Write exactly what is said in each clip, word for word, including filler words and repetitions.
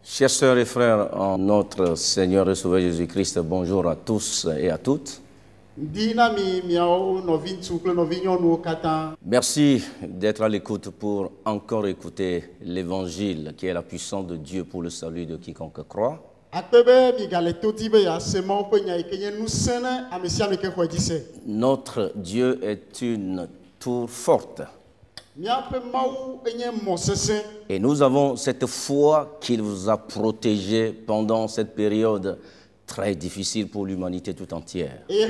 Chers sœurs et frères, en notre Seigneur et Sauveur Jésus-Christ, bonjour à tous et à toutes. Merci d'être à l'écoute pour encore écouter l'Évangile qui est la puissance de Dieu pour le salut de quiconque croit. Notre Dieu est une tour forte. Et nous avons cette foi qu'il vous a protégé pendant cette période très difficile pour l'humanité tout entière. Et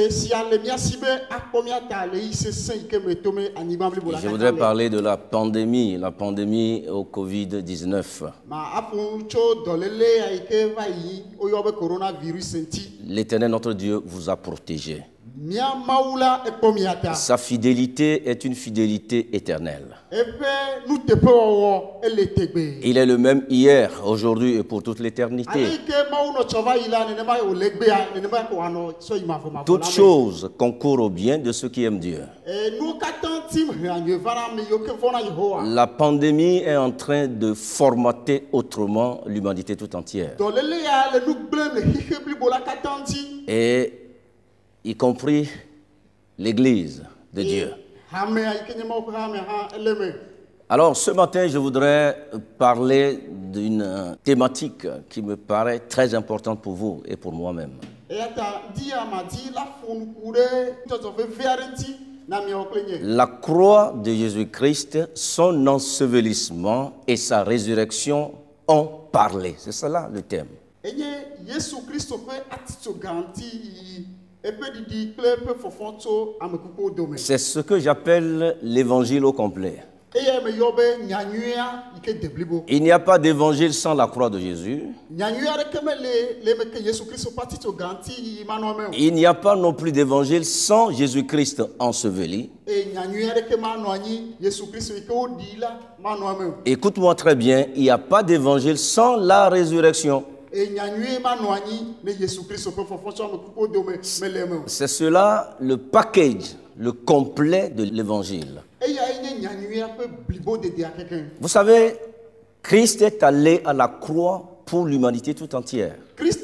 je voudrais parler de la pandémie, la pandémie au covid dix-neuf. L'Éternel, notre Dieu, vous a protégé. Sa fidélité est une fidélité éternelle. Il est le même hier, aujourd'hui et pour toute l'éternité. Toutes choses concourent au bien de ceux qui aiment Dieu. La pandémie est en train de formater autrement l'humanité tout entière. Et y compris l'Église de Dieu. Alors ce matin, je voudrais parler d'une thématique qui me paraît très importante pour vous et pour moi-même. La croix de Jésus-Christ, son ensevelissement et sa résurrection ont parlé. C'est cela le thème. C'est ce que j'appelle l'évangile au complet. Il n'y a pas d'évangile sans la croix de Jésus. Il n'y a pas non plus d'évangile sans Jésus-Christ enseveli. Écoute-moi très bien, il n'y a pas d'évangile sans la résurrection. C'est cela le package, le complet de l'évangile. Vous savez, Christ est allé à la croix pour l'humanité tout entière.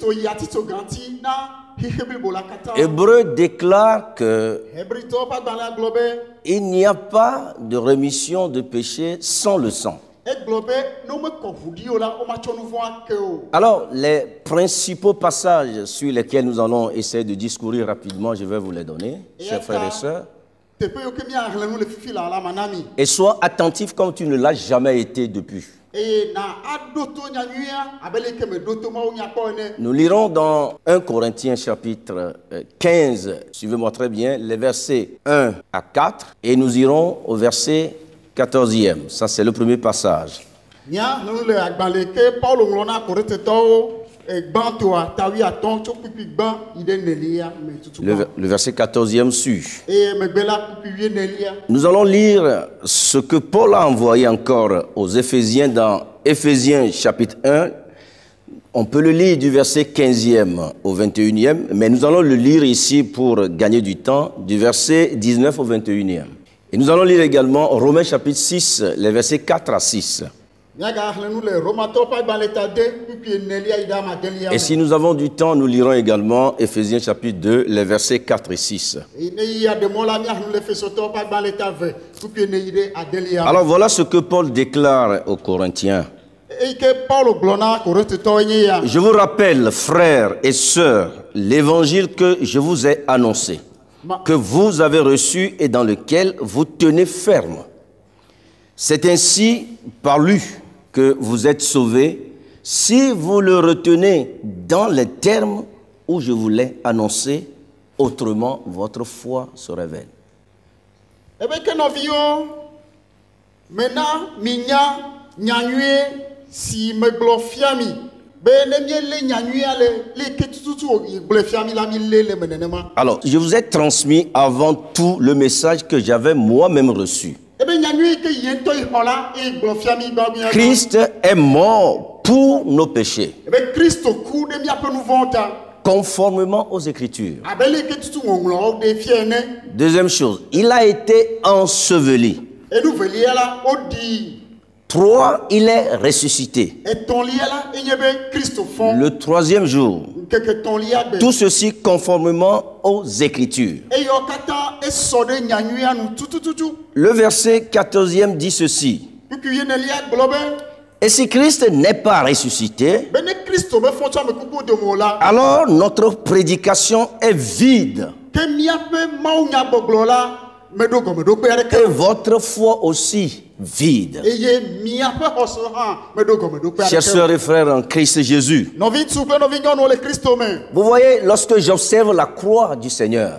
Hébreu déclare que il n'y a pas de rémission de péché sans le sang. Alors, les principaux passages sur lesquels nous allons essayer de discourir rapidement, je vais vous les donner, chers frères et sœurs. Et sois attentif comme tu ne l'as jamais été depuis. Nous lirons dans un Corinthiens chapitre quinze, suivez-moi très bien, les versets un à quatre, et nous irons au verset quatorzième. Ça, c'est le premier passage. Le, le verset quatorzième suit. Nous allons lire ce que Paul a envoyé encore aux Éphésiens dans Éphésiens chapitre un. On peut le lire du verset quinzième au vingt et unième, mais nous allons le lire ici pour gagner du temps, du verset dix-neuf au vingt et unième. Et nous allons lire également Romains chapitre six, les versets quatre à six. Et si nous avons du temps, nous lirons également Éphésiens chapitre deux, les versets quatre et six. Alors voilà ce que Paul déclare aux Corinthiens. Je vous rappelle, frères et sœurs, l'évangile que je vous ai annoncé, que vous avez reçu et dans lequel vous tenez ferme. C'est ainsi par lui que vous êtes sauvés, si vous le retenez dans les termes où je vous l'ai annoncé, autrement votre foi se révèle. Alors, je vous ai transmis avant tout le message que j'avais moi-même reçu. Christ est mort pour nos péchés, conformément aux Écritures. Deuxième chose, il a été enseveli. Trois, il est ressuscité. Le troisième jour. Tout ceci conformément aux Écritures. Le verset quatorzième dit ceci. Et si Christ n'est pas ressuscité, alors notre prédication est vide. Et votre foi aussi vide. Chers sœurs et frères en Christ Jésus, vous voyez, lorsque j'observe la croix du Seigneur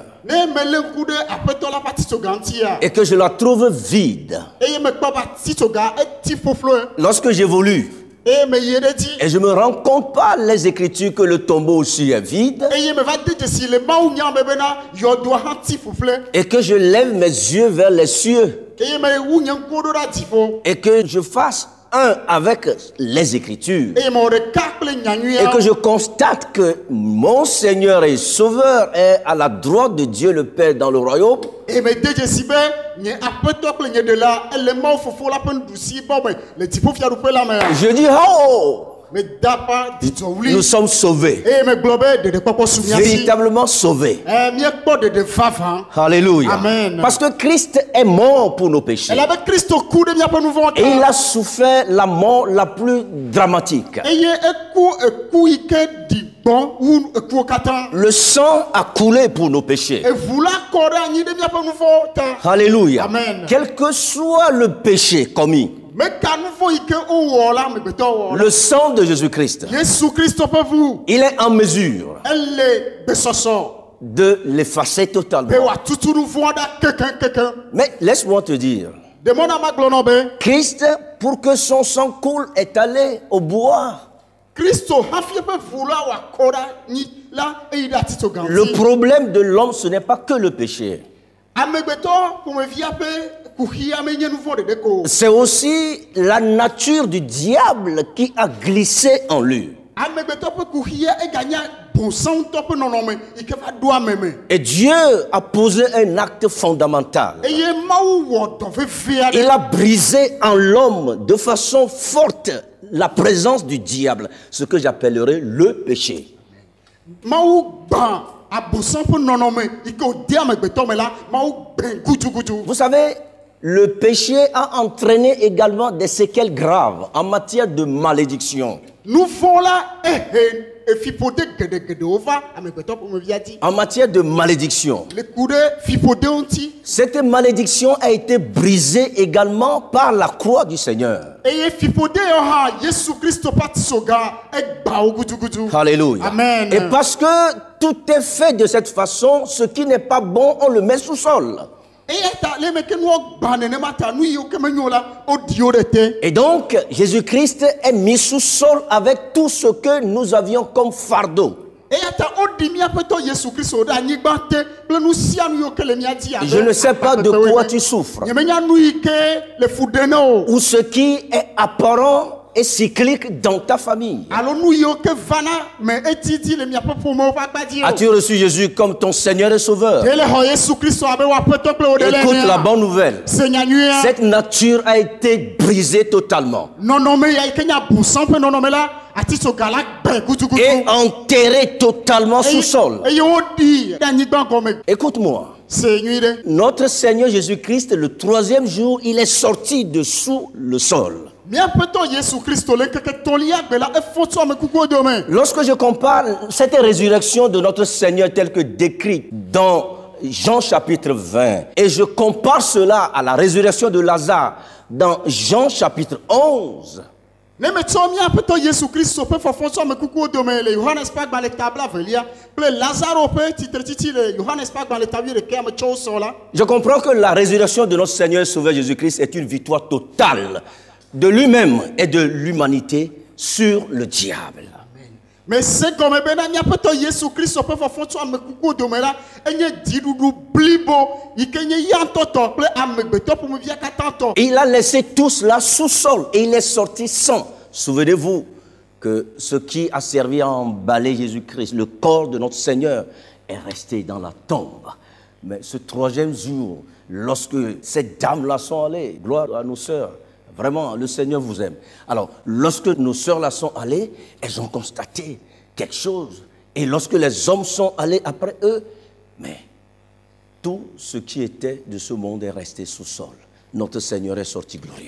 et que je la trouve vide, lorsque j'évolue et je me rends compte par les Écritures que le tombeau aussi est vide, et que je lève mes yeux vers les cieux et que je fasse un avec les Écritures et que je constate que mon Seigneur et Sauveur est à la droite de Dieu le Père dans le royaume, je dis oh, nous sommes sauvés, véritablement sauvés. Alléluia. Amen. Parce que Christ est mort pour nos péchés. Et il a souffert la mort la plus dramatique. Le sang a coulé pour nos péchés. Alléluia. Amen. Quel que soit le péché commis, le sang de Jésus-Christ, il est en mesure de l'effacer totalement. Mais laisse-moi te dire, Christ, pour que son sang coule, est allé au bois. Le problème de l'homme, ce n'est pas que le péché. C'est aussi la nature du diable qui a glissé en lui. Et Dieu a posé un acte fondamental. Il a brisé en l'homme de façon forte la présence du diable, ce que j'appellerais le péché. Vous savez, le péché a entraîné également des séquelles graves en matière de malédiction. En matière de malédiction, cette malédiction a été brisée également par la croix du Seigneur. Alléluia. Amen. Et parce que tout est fait de cette façon, ce qui n'est pas bon, on le met sous sol. Et donc, Jésus-Christ est mis sous sol avec tout ce que nous avions comme fardeau. Je ne sais pas de quoi tu souffres, ou ce qui est apparent et cyclique dans ta famille. As-tu reçu Jésus comme ton Seigneur et Sauveur? Écoute la bonne nouvelle. Cette nature a été brisée totalement et enterrée totalement sous sol. Écoute-moi. Notre Seigneur Jésus-Christ, le troisième jour, il est sorti de sous le sol. Lorsque je compare cette résurrection de notre Seigneur telle que décrite dans Jean chapitre vingt, et je compare cela à la résurrection de Lazare dans Jean chapitre onze, je comprends que la résurrection de notre Seigneur et Sauveur Jésus-Christ est une victoire totale de lui-même et de l'humanité sur le diable. Mais c'est comme il a laissé tout cela sous sol et il est sorti sans. Souvenez-vous que ce qui a servi à emballer Jésus-Christ, le corps de notre Seigneur, est resté dans la tombe. Mais ce troisième jour, lorsque ces dames-là sont allées, gloire à nos sœurs, Vraiment, le Seigneur vous aime. Alors, lorsque nos sœurs là sont allées, elles ont constaté quelque chose. Et lorsque les hommes sont allés après eux, mais tout ce qui était de ce monde est resté sous sol. Notre Seigneur est sorti glorieux.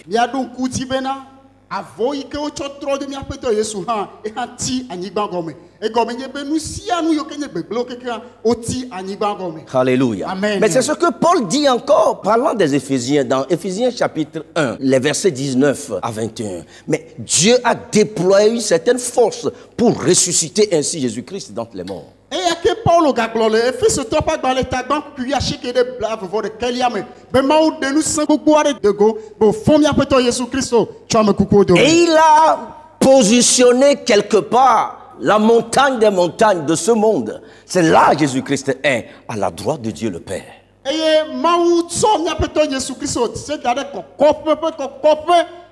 Alléluia. Amen. Mais c'est ce que Paul dit encore, parlant des Éphésiens, dans Éphésiens chapitre un, les versets dix-neuf à vingt et un. Mais Dieu a déployé une certaine force pour ressusciter ainsi Jésus-Christ d'entre les morts. Et que Paul gaglole fait ce top dans les tagbans puis a chiqué de blave de Keliame. Ben maou de nous sans boire de go, bon fond mi apeto Jésus Christ, tu me coucou de. Et il a positionné quelque part la montagne des montagnes de ce monde. C'est là Jésus-Christ est à la droite de Dieu le Père. Et maou tso mi apeto Jésus Christ, c'est d'aller cope cope.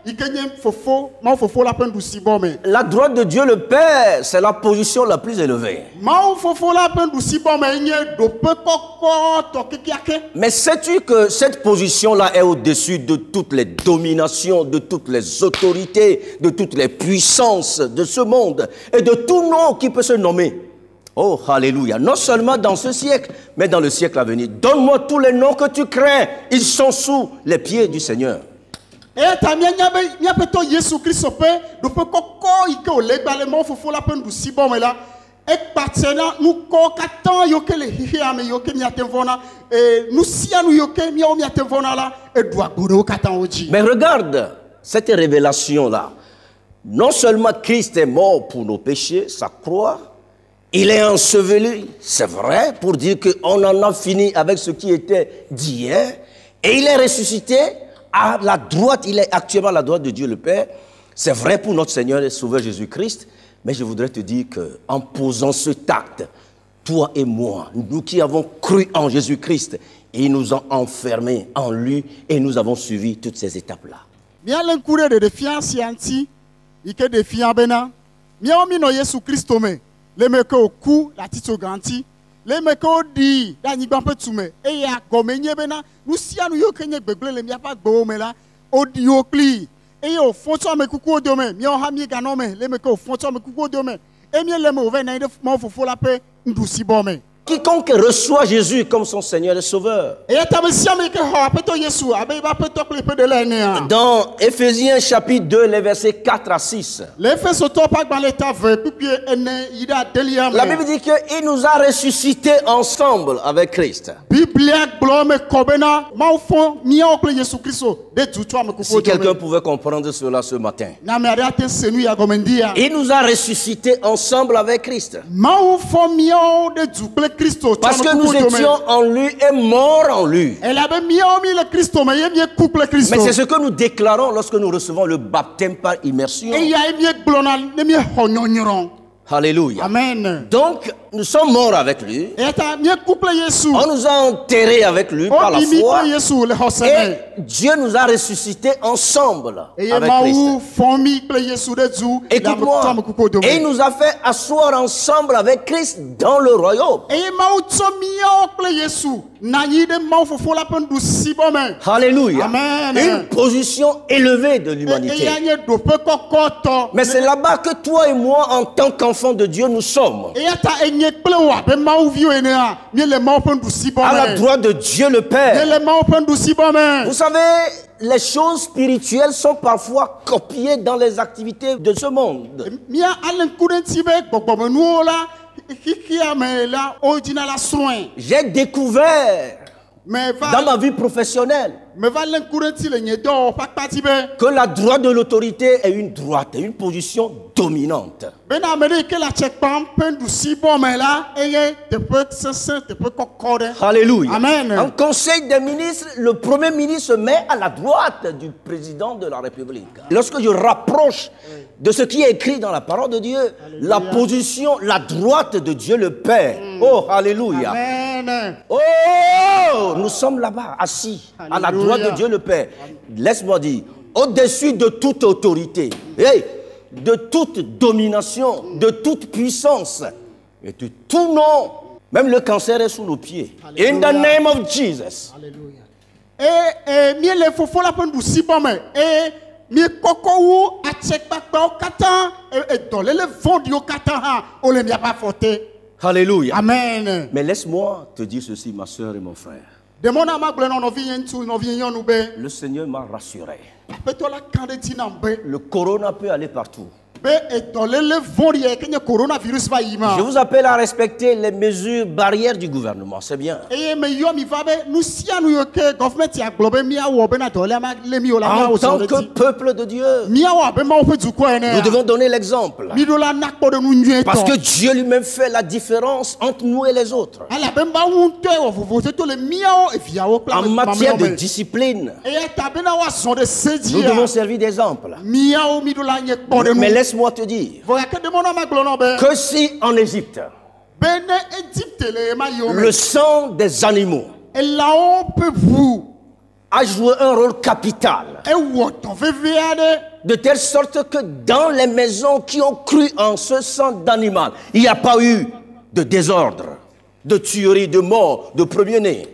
La droite de Dieu le Père, c'est la position la plus élevée. Mais sais-tu que cette position-là est au-dessus de toutes les dominations, de toutes les autorités, de toutes les puissances de ce monde et de tout nom qui peut se nommer? Oh, alléluia. Non seulement dans ce siècle, mais dans le siècle à venir. Donne-moi tous les noms que tu crains. Ils sont sous les pieds du Seigneur. Et tamia nyabe nyapeto Jésus Christ pe do pe koko ike o lebalemo fofo la pen du sibon mela e partena nous ko katan yo ke le hihi ame yo ke miatenvona e nous sia nous yo ke mi o miatenvona la e doa goro katan oji. Mais regarde cette révélation là. Non seulement Christ est mort pour nos péchés, sa croix, il est enseveli, c'est vrai, pour dire qu'on en a fini avec ce qui était d'hier, et il est ressuscité. À la droite, il est actuellement à la droite de Dieu le Père. C'est vrai pour notre Seigneur et Sauveur Jésus-Christ. Mais je voudrais te dire qu'en posant ce acte, toi et moi, nous qui avons cru en Jésus-Christ, ils nous ont enfermés en lui et nous avons suivi toutes ces étapes-là. Bien l'encourage de défiance anti, il que défiant bena. Bien on mino Jésus Christ mais les mecs au cou, la tito garantie. Les mecs au dit, la n'y peut tuer. Et ya comme n'y bena, nous si à nous yo kenye begle les mia pas beau mais là, au diocli. Et au fond ça me coucou demain, mi on ha mi ganome, les mecs au fond ça me coucou demain. Et mi les mauvais na de mon fofo la paix, nous si bon mais. Quiconque reçoit Jésus comme son Seigneur et Sauveur. Dans Éphésiens chapitre deux, les versets quatre à six. La Bible dit qu'il nous a ressuscités ensemble avec Christ. Si quelqu'un pouvait comprendre cela ce matin. Il nous a ressuscités ensemble avec Christ. Parce que nous étions en lui et morts en lui. Mais c'est ce que nous déclarons lorsque nous recevons le baptême par immersion. Alléluia. Amen. Donc, nous sommes morts avec lui. On nous a enterrés avec lui par la foi. Et Dieu nous a ressuscités ensemble avec Christ. Écoute-moi. Et il nous a fait asseoir ensemble avec Christ dans le royaume. Alléluia. Amen. Une position élevée de l'humanité. Mais c'est là-bas que toi et moi, en tant qu'enfants de Dieu, nous sommes. À la droite de Dieu le Père. Vous savez, les choses spirituelles sont parfois copiées dans les activités de ce monde. J'ai découvert dans ma vie professionnelle que la droite de l'autorité est une droite, une position dominante. Alléluia. Amen. En conseil des ministres, le premier ministre se met à la droite du président de la République. Lorsque je rapproche de ce qui est écrit dans la parole de Dieu, alléluia, la position, la droite de Dieu le Père. Mm. Oh, alléluia. Amen. Oh, nous sommes là-bas, assis, alléluia, à la droite de Dieu le Père. Laisse-moi dire, au-dessus de toute autorité, hey, de toute domination, de toute puissance, et de tout nom, même le cancer est sous nos pieds. Alléluia. In the name of Jesus. Alléluia. Et, et, mi koko a check back ba kata e dole le vondi o kata ha o le mi pas forté. Alléluia. Amen. Mais laisse-moi te dire ceci, ma soeur et mon frère. Le Seigneur m'a rassuré. Le corona peut aller partout. Je vous appelle à respecter les mesures barrières du gouvernement, c'est bien. En tant que peuple de Dieu, nous devons donner l'exemple. Parce que Dieu lui-même fait la différence entre nous et les autres. En matière de discipline, nous devons servir d'exemple. Mais laisse-moi te dire que si en Égypte, le sang des animaux a joué un rôle capital, de telle sorte que dans les maisons qui ont cru en ce sang d'animal, il n'y a pas eu de désordre, de tuerie, de mort, de premier-né.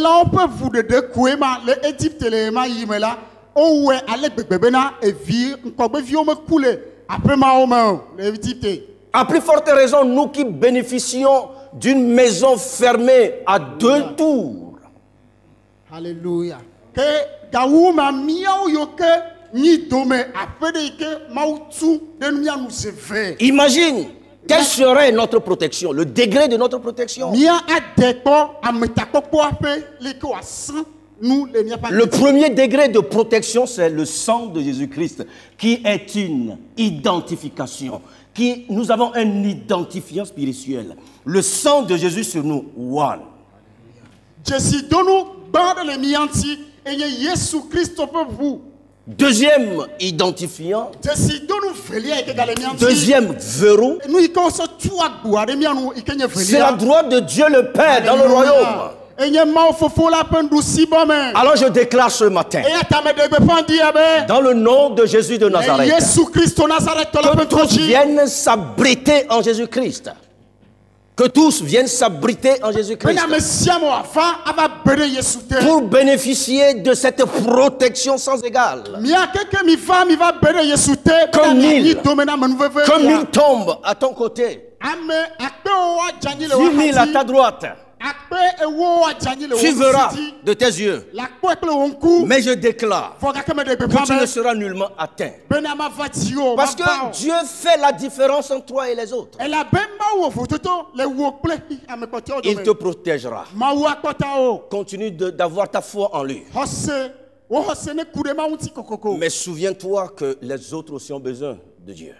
À plus forte raison, nous qui bénéficions d'une maison fermée à deux tours. Alléluia. Imagine quelle serait notre protection, le degré de notre protection. Le premier degré de protection, c'est le sang de Jésus-Christ, qui est une identification. Qui, nous avons un identifiant spirituel. Le sang de Jésus sur nous, one. Deuxième identifiant, deuxième verrou, c'est la droite de Dieu le Père dans le royaume. Alors je déclare ce matin, dans le nom de Jésus de Nazareth, que tous viennent s'abriter en Jésus-Christ. Que tous viennent s'abriter en Jésus-Christ pour bénéficier de cette protection sans égale. Comme mille, comme mille tombent à ton côté, dix mille à ta droite, tu verras de tes yeux. Mais je déclare que tu ne seras nullement atteint. Parce que Dieu fait la différence entre toi et les autres. Il te protégera. Continue d'avoir ta foi en lui. Mais souviens-toi que les autres aussi ont besoin de Dieu.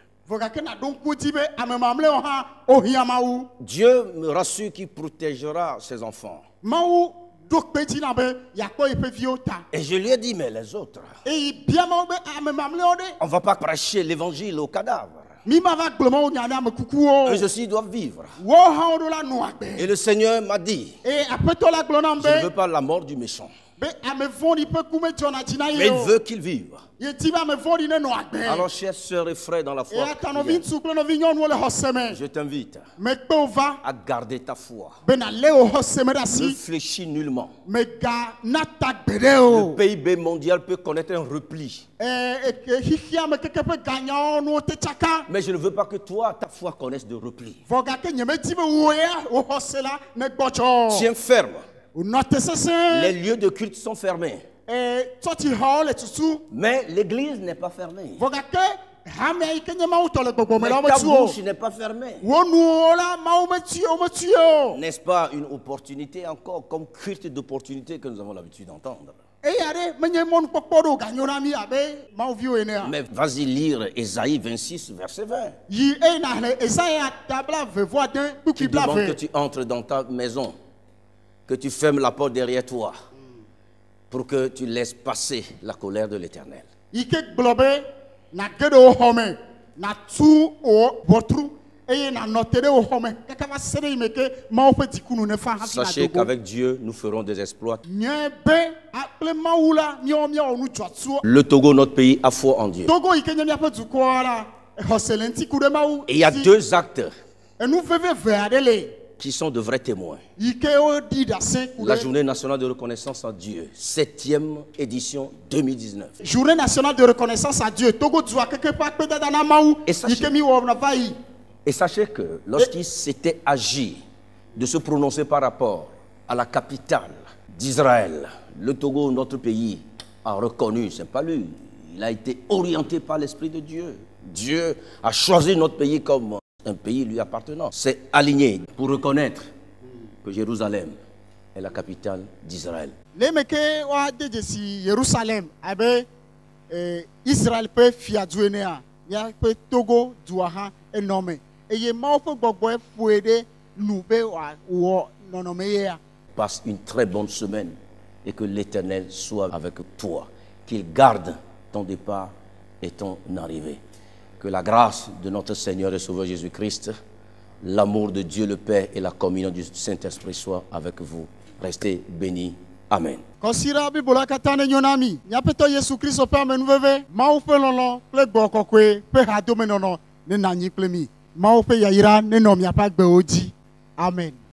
Dieu me rassure qu'il protégera ses enfants. Et je lui ai dit, mais les autres, on ne va pas prêcher l'évangile aux cadavres. Eux aussi doivent vivre. Et le Seigneur m'a dit, je ne veux pas la mort du méchant, mais il veut qu'il vive. Alors, chers sœurs et frères dans la foi, je t'invite à garder ta foi. Ne fléchis nullement. Le P I B mondial peut connaître un repli. Mais je ne veux pas que toi, ta foi connaisse de repli. Tiens ferme. Les lieux de culte sont fermés. Mais l'église n'est pas fermée. Mais ta bouche n'est pas fermée. N'est-ce pas une opportunité encore, comme culte d'opportunité que nous avons l'habitude d'entendre? Mais vas-y lire Ésaïe vingt-six, verset vingt. Qui demande que tu entres dans ta maison, que tu fermes la porte derrière toi, pour que tu laisses passer la colère de l'Éternel. Sachez qu'avec Dieu, nous ferons des exploits. Le Togo, notre pays, a foi en Dieu. Et il y a deux actes qui sont de vrais témoins. yi ke wo di da sen ku La ɖe- journée nationale de reconnaissance à Dieu, septième édition deux mille dix-neuf. journée nationale de reconnaissance à Dieu Togo dua keke pa kpe dada na Mawu Et sachez- yi ke mi wɔ na va yi Et sachez que lorsqu'il s'était agi de se prononcer par rapport à la capitale d'Israël, le Togo, notre pays, a reconnu, ce n'est pas lui, il a été orienté par l'Esprit de Dieu. Dieu a choisi notre pays comme un pays lui appartenant. C'est aligné pour reconnaître que Jérusalem est la capitale d'Israël. le me ke wa de dzesi Yerusalem abe eh, Israel ƒe fiadu enea míaƒe Togo dua hã enɔme eye Mawu ƒe gbɔgbɔe ƒoe ɖe nu be wòawɔ nɔnɔme yea. Passe une très bonne semaine et que l'Éternel soit avec toi, qu'il garde ton départ et ton arrivée. Que la grâce de notre Seigneur et Sauveur Jésus-Christ, l'amour de Dieu le Père et la communion du Saint-Esprit soient avec vous. Restez bénis. Amen. Kɔsira bibola katã ne nyo na mi míaƒetɔ Yesu Kristo ƒe amenuveve Mawu ƒe lɔlɔ kple gbɔ kɔkɔe ƒe hadomenɔnɔ ne nanyi kple mi Mawu ƒe yayra nenɔ miaƒe agbewo dzi. Amen.